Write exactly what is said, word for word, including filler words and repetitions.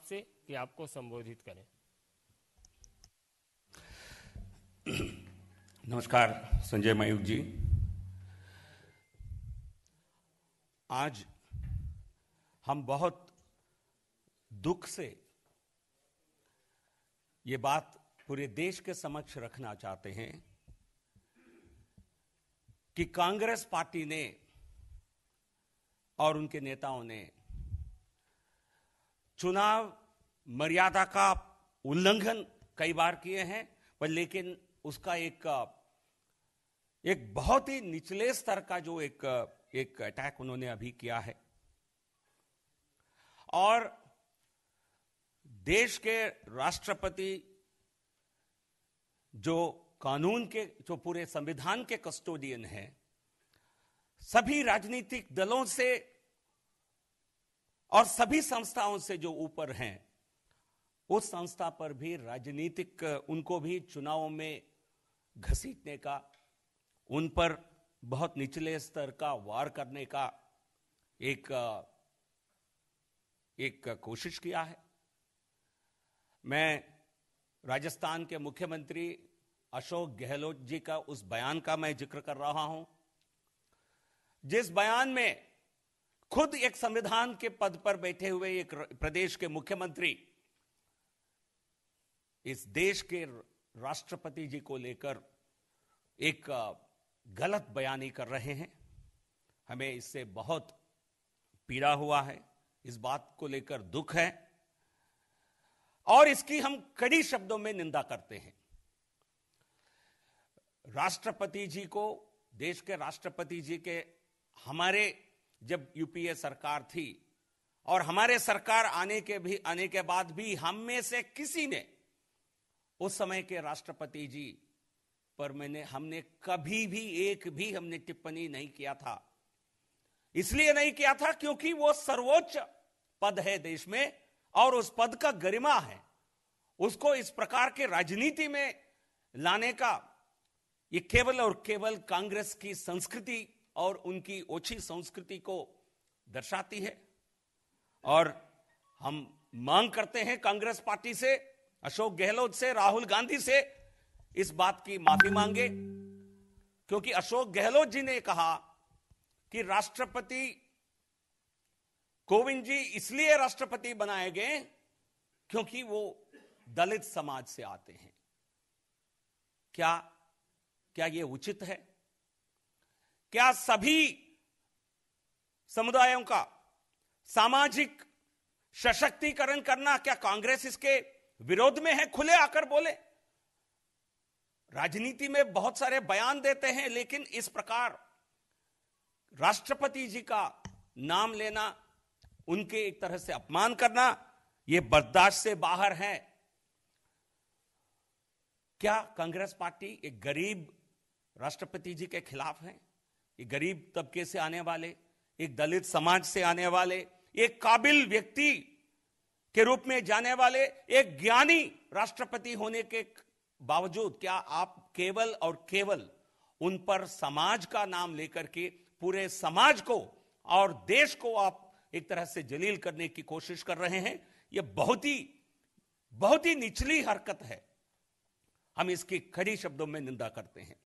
आपसे कि आपको संबोधित करें। नमस्कार संजय मयूख जी। आज हम बहुत दुख से ये बात पूरे देश के समक्ष रखना चाहते हैं कि कांग्रेस पार्टी ने और उनके नेताओं ने चुनाव मर्यादा का उल्लंघन कई बार किए हैं, पर लेकिन उसका एक एक बहुत ही निचले स्तर का जो एक एक अटैक उन्होंने अभी किया है और देश के राष्ट्रपति जो कानून के, जो पूरे संविधान के कस्टोडियन हैं, सभी राजनीतिक दलों से और सभी संस्थाओं से जो ऊपर हैं, उस संस्था पर भी राजनीतिक, उनको भी चुनावों में घसीटने का, उन पर बहुत निचले स्तर का वार करने का एक एक कोशिश किया है। मैं राजस्थान के मुख्यमंत्री अशोक गहलोत जी का उस बयान का मैं जिक्र कर रहा हूं, जिस बयान में खुद एक संविधान के पद पर बैठे हुए एक प्रदेश के मुख्यमंत्री इस देश के राष्ट्रपति जी को लेकर एक गलत बयानी कर रहे हैं। हमें इससे बहुत पीड़ा हुआ है, इस बात को लेकर दुख है और इसकी हम कड़ी शब्दों में निंदा करते हैं। राष्ट्रपति जी को, देश के राष्ट्रपति जी के, हमारे जब यूपीए सरकार थी और हमारे सरकार आने के भी आने के बाद भी हम में से किसी ने उस समय के राष्ट्रपति जी पर मैंने हमने कभी भी एक भी हमने टिप्पणी नहीं किया था। इसलिए नहीं किया था क्योंकि वो सर्वोच्च पद है देश में और उस पद का गरिमा है। उसको इस प्रकार के राजनीति में लाने का ये केवल और केवल कांग्रेस की संस्कृति और उनकी ओछी संस्कृति को दर्शाती है और हम मांग करते हैं कांग्रेस पार्टी से, अशोक गहलोत से, राहुल गांधी से इस बात की माफी मांगे, क्योंकि अशोक गहलोत जी ने कहा कि राष्ट्रपति कोविंद जी इसलिए राष्ट्रपति बनाए गए क्योंकि वो दलित समाज से आते हैं। क्या क्या यह उचित है? क्या सभी समुदायों का सामाजिक सशक्तिकरण करना, क्या कांग्रेस इसके विरोध में है? खुले आकर बोले। राजनीति में बहुत सारे बयान देते हैं, लेकिन इस प्रकार राष्ट्रपति जी का नाम लेना, उनके एक तरह से अपमान करना, यह बर्दाश्त से बाहर है। क्या कांग्रेस पार्टी एक गरीब राष्ट्रपति जी के खिलाफ है? एक गरीब तबके से आने वाले, एक दलित समाज से आने वाले, एक काबिल व्यक्ति के रूप में जाने वाले, एक ज्ञानी राष्ट्रपति होने के बावजूद क्या आप केवल और केवल उन पर समाज का नाम लेकर के पूरे समाज को और देश को आप एक तरह से जलील करने की कोशिश कर रहे हैं? यह बहुत ही बहुत ही निचली हरकत है। हम इसकी कड़ी शब्दों में निंदा करते हैं।